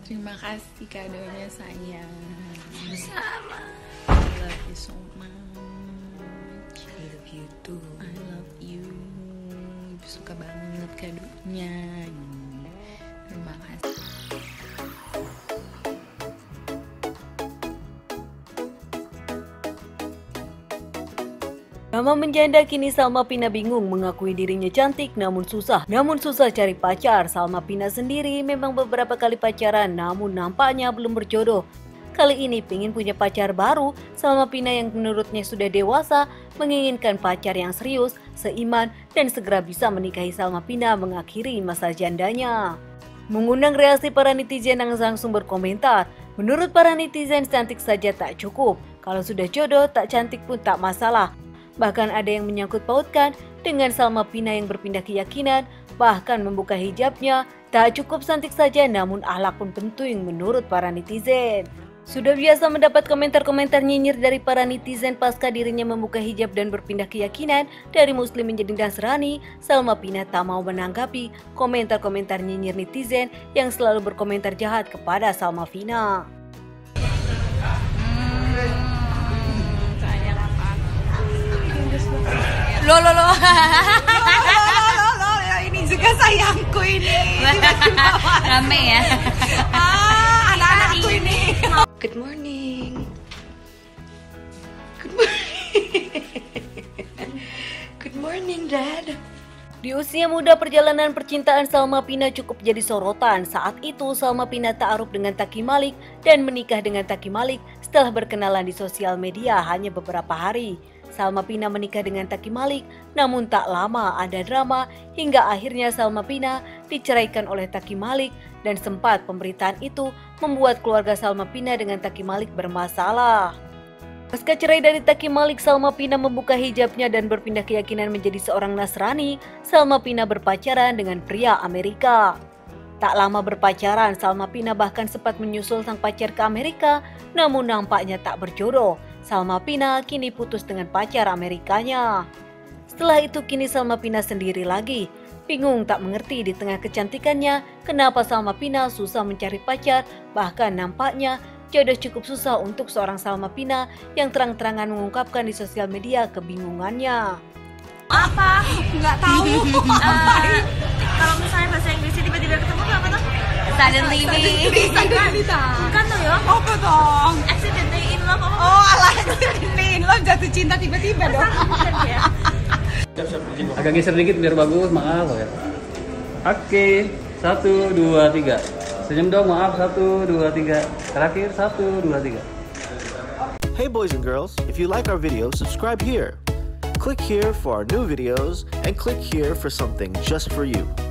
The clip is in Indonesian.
Terima kasih kadonya sayang. Sama. I love you so much. I love you too. I love you. Ibu suka banget kadonya. Terima kasih. Nama menjanda kini Salma Pina bingung mengakui dirinya cantik namun susah cari pacar. Salma Pina sendiri memang beberapa kali pacaran namun nampaknya belum berjodoh. Kali ini pengen punya pacar baru, Salma Pina yang menurutnya sudah dewasa menginginkan pacar yang serius, seiman dan segera bisa menikahi. Salma Pina mengakhiri masa jandanya. Mengundang reaksi para netizen yang langsung berkomentar. Menurut para netizen cantik saja tak cukup, kalau sudah jodoh tak cantik pun tak masalah. Bahkan ada yang menyangkut pautkan dengan Salma Pina yang berpindah keyakinan, bahkan membuka hijabnya. Tak cukup cantik saja namun akhlak pun penting menurut para netizen. Sudah biasa mendapat komentar-komentar nyinyir dari para netizen pasca dirinya membuka hijab dan berpindah keyakinan dari Muslim menjadi Nasrani. Salma Pina tak mau menanggapi komentar-komentar nyinyir netizen yang selalu berkomentar jahat kepada Salma Pina. Lo ini juga sayangku ini. rame ya. Anak-anakku ini. Good morning. Good morning, Dad. Di usia muda perjalanan percintaan Salma Pina cukup jadi sorotan. Saat itu Salma Pina ta'aruf dengan Taki Malik dan menikah dengan Taki Malik setelah berkenalan di sosial media hanya beberapa hari. Salma Pina menikah dengan Taki Malik, namun tak lama ada drama hingga akhirnya Salma Pina diceraikan oleh Taki Malik dan sempat pemberitaan itu membuat keluarga Salma Pina dengan Taki Malik bermasalah. Pasca cerai dari Taki Malik, Salma Pina membuka hijabnya dan berpindah keyakinan menjadi seorang Nasrani. Salma Pina berpacaran dengan pria Amerika. Tak lama berpacaran, Salma Pina bahkan sempat menyusul sang pacar ke Amerika, namun nampaknya tak berjodoh. Salma Pina kini putus dengan pacar Amerikanya. Setelah itu kini Salma Pina sendiri lagi. Bingung tak mengerti di tengah kecantikannya, kenapa Salma Pina susah mencari pacar, bahkan nampaknya jodoh cukup susah untuk seorang Salma Pina yang terang-terangan mengungkapkan di sosial media kebingungannya. Apa? Nggak tahu. Kalau misalnya bahasa Inggrisnya tiba-tiba ketemu tuh apa tuh? Suddenly bukan tuh ya? Apa dong? Accidentally in love apa? Oh, alah, ini lo jatuh cinta tiba-tiba dong. Ya? Agak geser dikit biar bagus, maaf ya. Oke, 1, 2, 3. Senyum dong, maaf, 1, 2, 3. Terakhir 1, 2, 3. Hey boys and girls, if you like our video, subscribe here. Click here for our new videos and click here for something just for you.